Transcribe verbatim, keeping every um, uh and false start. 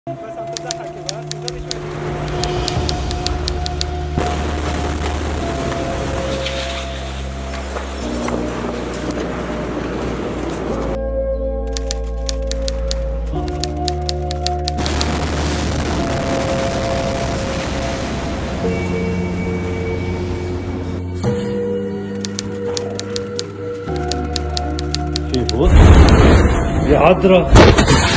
بس عم تضحكي بس وزادي شوي. في بوت يا عذرا.